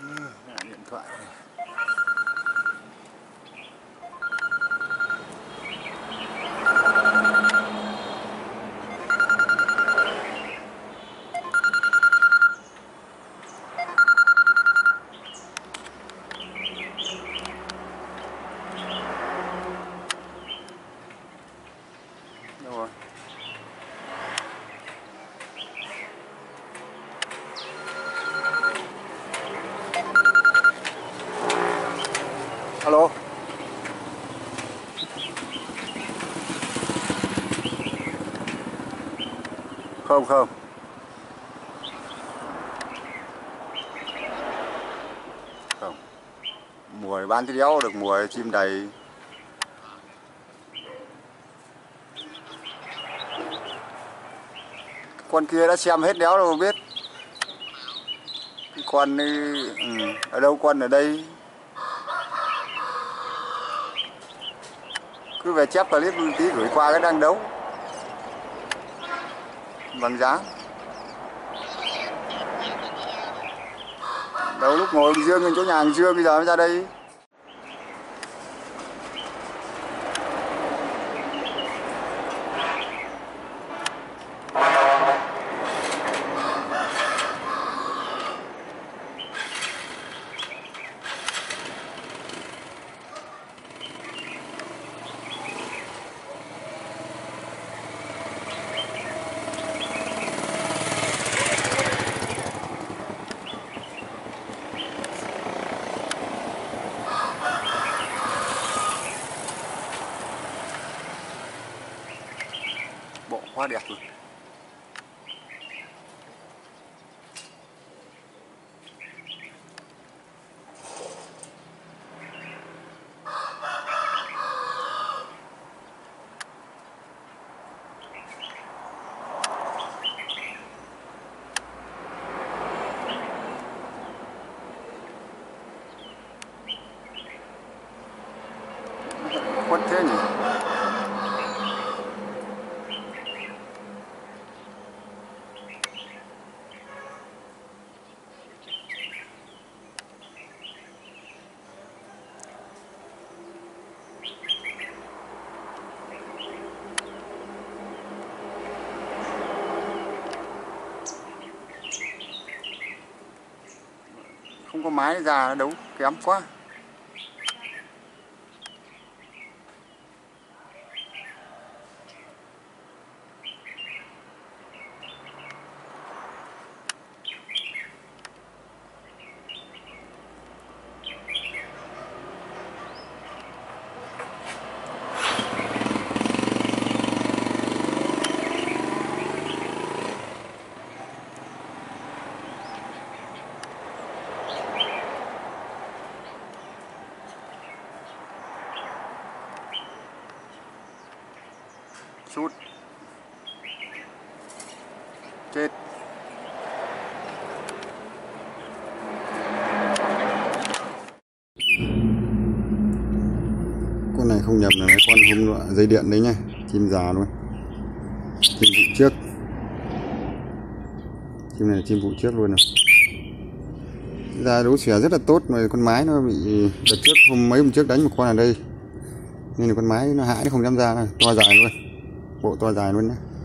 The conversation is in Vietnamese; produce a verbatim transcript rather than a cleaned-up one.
Điện thoại này. Đâu rồi? Alo. Không không. Không. Mùa bán thì đéo được, mùa chim đầy. Con kia đã xem hết đéo đâu biết. Con ừ, ở đâu con ở đây. Cứ về chép clip tí gửi qua cái đang đấu bằng giá. Đâu lúc ngồi Dương trên chỗ nhà hàng Dương bây giờ mới ra đây. Bộ quá đẹp luôn. Quất thế nhỉ. Không có mái ra đấu kém quá. Sút chết. Con này không nhập là cái con hôm nọ dây điện đấy nha, chim già luôn, chim vụ trước. Chim này là chim vụ trước luôn này. Ra đấu xẻ rất là tốt mà con mái nó bị đợt trước hôm mấy hôm trước đánh một con ở đây nên là con mái nó hãi, nó không dám ra, to dài luôn, bộ to dài luôn nhé.